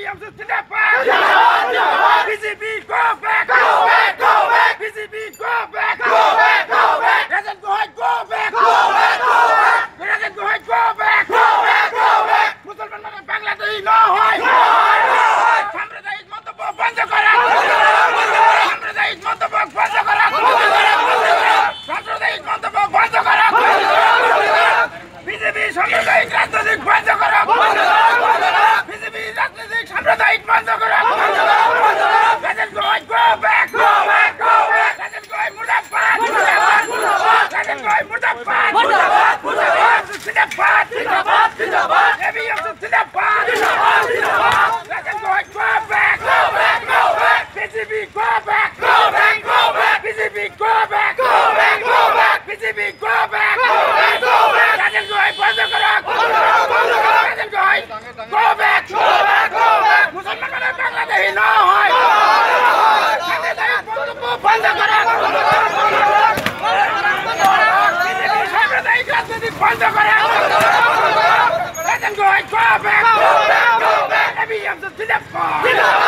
BJP, go back! Go back! Go back! BJP, go back! Go back! Go back! President Gohai, go back! Go back! Go back! President Gohai, go back! Go back! Go back! মুসলমান মানে বাংলাদেশী না হয় সাম্প্রদায়িক মন্তব্য বন্ধ করা সাম্প্রদায়িক মন্তব্য বন্ধ করা সাম্প্রদায়িক মন্তব্য বন্ধ করা বিজেপি সাম্প্রদায়িক রাজনৈতিক বন্ধ করা বিজেপি রাজনৈতিক সাম্প্রদায়িক বন্ধ করা President Gohai, go back! Go back! Go back! President Gohai, murdabad! Murdabad! Murdabad! President Gohai, murdabad! Murdabad! Murdabad! Zindabad! Zindabad! Zindabad! ABM Zindabad! Zindabad! Zindabad! President Gohai, go back! Go back! Go back! BJP, go back! Go back! Go back! BJP, go back! Go back! Go back! BJP, go back! Go back! Go back! President Gohai, বন্ধ করো! বন্ধ করো! বন্ধ করো! President Gohai, go back! Go back! Go back! মুসলমান মানে বাংলাদেশী না হয় সাম্প্রদায়িক মন্তব্য বন্ধ করো! সাম্প্রদায়িক রাজনীতি বন্ধ করো! President Gohai, go back! Go back! Go back! ABM Zindabad!